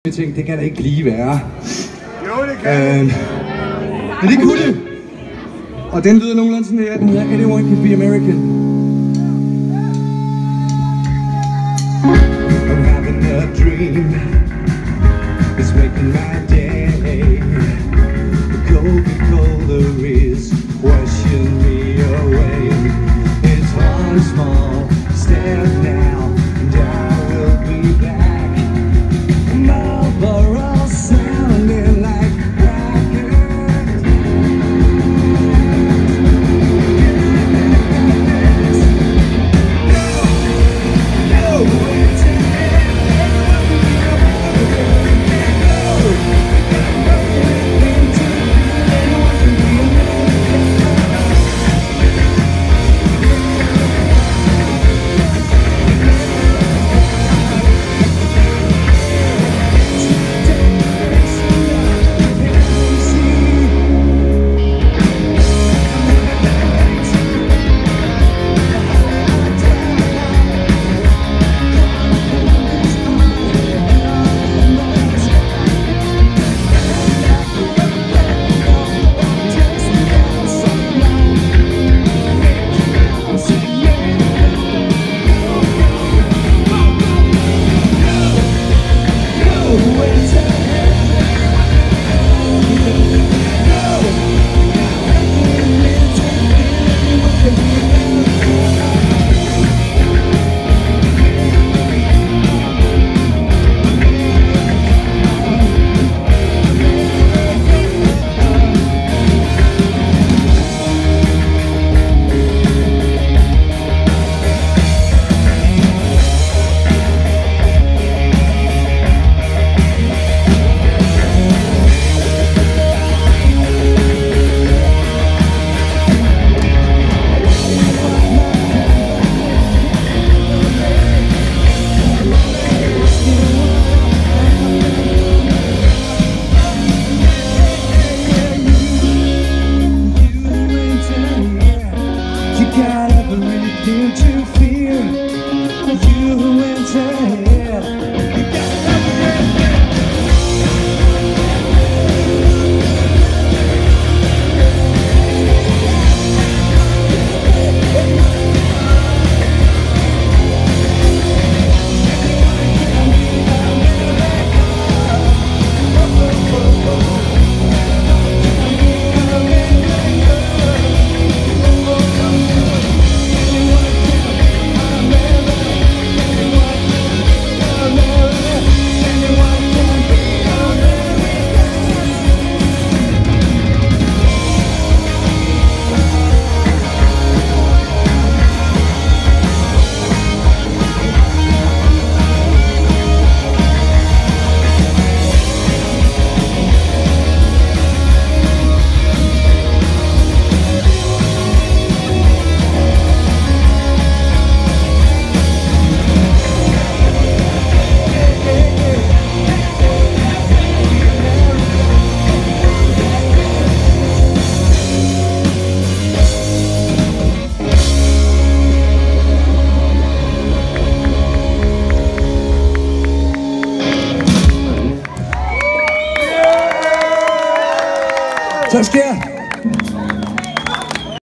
Jeg tænkte, det kan da ikke lige være. Jo, det kan. Men det kunne det. Og den lyder nogenlunde sådan her. Den hedder Anyone Can Be American. I'm having a dream. It's making my day. The Coca-Cola is washing me away. It's one small step now, and I will be back. Marlboro sounding like crackers. Nowhere to wait.